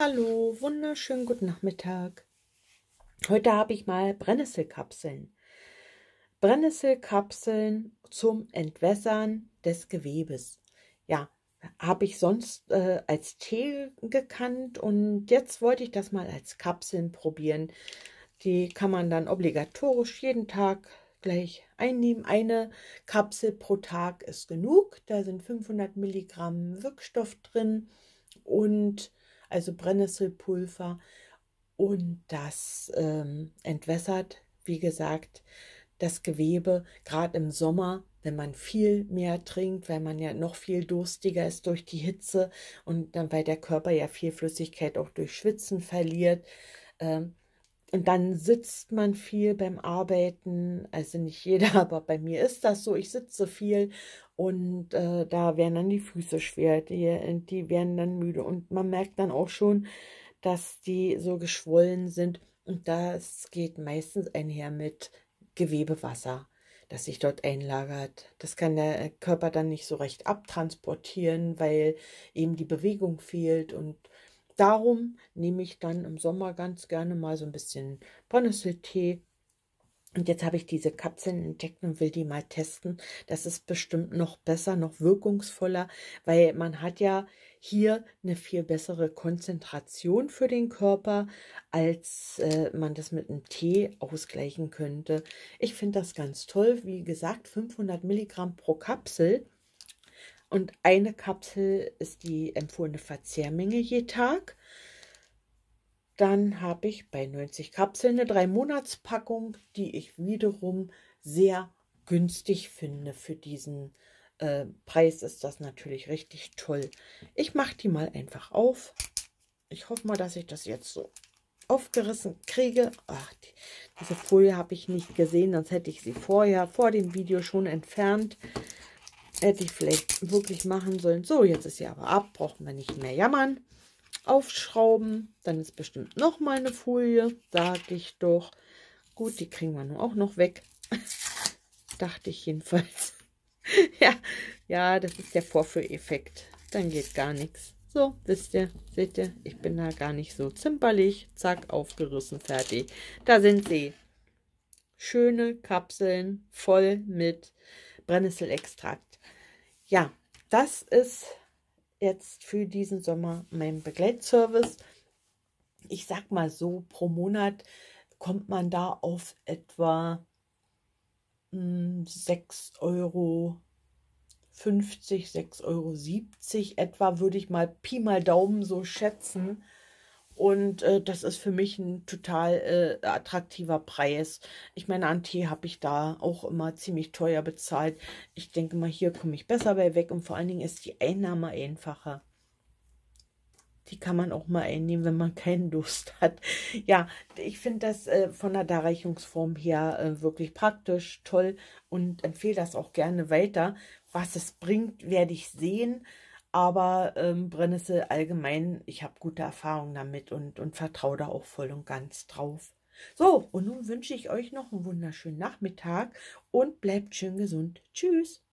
Hallo, wunderschönen guten Nachmittag. Heute habe ich mal Brennnesselkapseln. Brennnesselkapseln zum Entwässern des Gewebes. Ja, habe ich sonst als Tee gekannt und jetzt wollte ich das mal als Kapseln probieren. Die kann man dann obligatorisch jeden Tag gleich einnehmen. Eine Kapsel pro Tag ist genug. Da sind 500 Milligramm Wirkstoff drin und also Brennnesselpulver. Und das entwässert, wie gesagt, das Gewebe, gerade im Sommer, wenn man viel mehr trinkt, weil man ja noch viel durstiger ist durch die Hitze und dann, weil der Körper ja viel Flüssigkeit auch durch Schwitzen verliert. Ähm, und dann sitzt man viel beim Arbeiten, also nicht jeder, aber bei mir ist das so, ich sitze viel und da werden dann die Füße schwer, die werden dann müde und man merkt dann auch schon, dass die so geschwollen sind und das geht meistens einher mit Gewebewasser, das sich dort einlagert. Das kann der Körper dann nicht so recht abtransportieren, weil eben die Bewegung fehlt und darum nehme ich dann im Sommer ganz gerne mal so ein bisschen Brennnesseltee. Und jetzt habe ich diese Kapseln entdeckt und will die mal testen. Das ist bestimmt noch besser, noch wirkungsvoller, weil man hat ja hier eine viel bessere Konzentration für den Körper, als man das mit einem Tee ausgleichen könnte. Ich finde das ganz toll. Wie gesagt, 500 Milligramm pro Kapsel. Und eine Kapsel ist die empfohlene Verzehrmenge je Tag. Dann habe ich bei 90 Kapseln eine 3-Monats-Packung, die ich wiederum sehr günstig finde. Für diesen Preis ist das natürlich richtig toll. Ich mache die mal einfach auf. Ich hoffe mal, dass ich das jetzt so aufgerissen kriege. Ach, diese Folie habe ich nicht gesehen, sonst hätte ich sie vorher, vor dem Video schon entfernt. Hätte ich vielleicht wirklich machen sollen. So, jetzt ist sie aber ab, brauchen wir nicht mehr jammern. Aufschrauben, dann ist bestimmt noch mal eine Folie, sage ich doch. Gut, die kriegen wir nun auch noch weg. Dachte ich jedenfalls. Ja, ja, das ist der Vorführeffekt. Dann geht gar nichts. So, wisst ihr, seht ihr, ich bin da gar nicht so zimperlich. Zack, aufgerissen, fertig. Da sind sie. Schöne Kapseln voll mit Brennnesselextrakt. Ja, das ist jetzt für diesen Sommer mein Begleitservice. Ich sag mal so, pro Monat kommt man da auf etwa 6,50 €, 6,70 € etwa, würde ich mal Pi mal Daumen so schätzen. Und das ist für mich ein total attraktiver Preis. Ich meine, an Tee habe ich da auch immer ziemlich teuer bezahlt. Ich denke mal, hier komme ich besser bei weg und vor allen Dingen ist die Einnahme einfacher. Die kann man auch mal einnehmen, wenn man keinen Durst hat. Ja, ich finde das von der Darreichungsform her wirklich praktisch, toll und empfehle das auch gerne weiter. Was es bringt, werde ich sehen. Aber Brennnessel allgemein, ich habe gute Erfahrungen damit und vertraue da auch voll und ganz drauf. So, und nun wünsche ich euch noch einen wunderschönen Nachmittag und bleibt schön gesund. Tschüss.